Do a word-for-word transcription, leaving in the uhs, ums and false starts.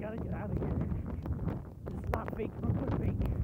gotta get out of here. This is not fake, not good fake.